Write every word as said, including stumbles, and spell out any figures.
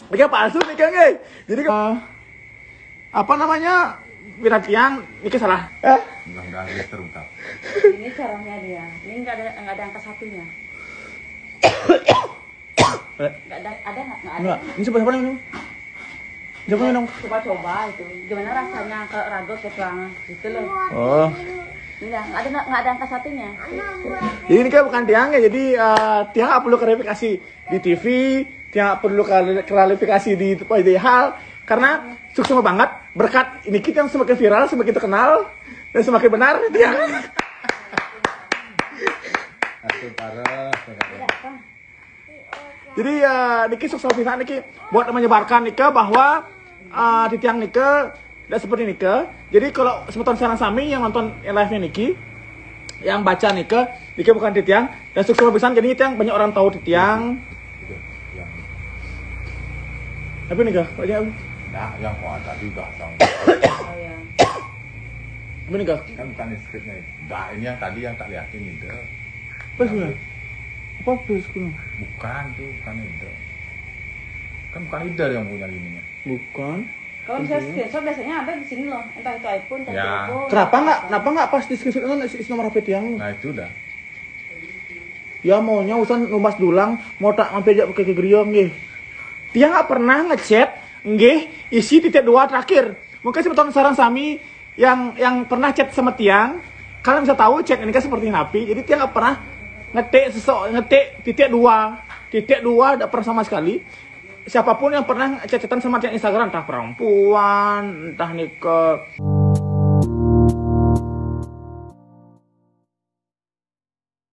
Nikah palsu nikah nggak? Jadi uh, apa namanya? Bilang tiang nikah salah. Eh? Enggak enggak ada terungkap. Ini caranya dia. Ini nggak ada nggak ada angka satunya. Nggak ada ada nggak nggak ada. Enggak. Ini siapa siapa nih? Siapa nih dong? Coba-coba itu. Gimana rasanya ke ragu ke tuang gitu loh. Oh. Ini nggak ada nggak ada angka satunya. Jadi ini kan bukan tiang ya. Jadi uh, tiang nggak perlu klarifikasi di T V, tiang nggak perlu klarifikasi di di hal karena sukses banget berkat ini kita yang semakin viral, semakin terkenal dan semakin benar tiang. Aduh parah. Jadi uh, Niki sukses pisan Niki buat menyebarkan Nika bahwa uh, di tiang Nika tidak seperti Nika. Jadi kalau semeton sekarang sami yang nonton live-nya Niki, yang baca Nika, Nika bukan di tiang dan sukses pisan jadi tiang banyak orang tahu di tiang. Tapi Nika, banyak. Nah, yang kau tadi udah tahu. Oh ya. Tapi Nika, Kan bukan di skripnya. Nah, ini yang tadi yang tak liatin itu. apa sebenarnya? Apa sebenarnya? Bukan tuh, bukan itu. Kan bukan leader yang punya ininya. Bukan. Kalau misalnya screenshot biasanya ada di sini loh. Entah itu iPhone, entah Ya. itu iPhone. Kenapa nggak? Kenapa nggak pas di screenshot kan isi nomor H P tiang? Nah, itu udah. Ya maunya usan numas dulang, mau tak mampir aja pakai kegeriong nggih. Dia nggak pernah ngechat, nggih, isi titik dua terakhir. Mungkin sebetulnya saran sami yang yang pernah chat sama tiang, kalian bisa tahu chat ini kan seperti napi. Jadi tiang nggak pernah ngetik sesok ngetik titik dua, titik dua tidak pernah sama sekali. Siapapun yang pernah chat-chatan sama tiang Instagram, entah perempuan, entah nih ke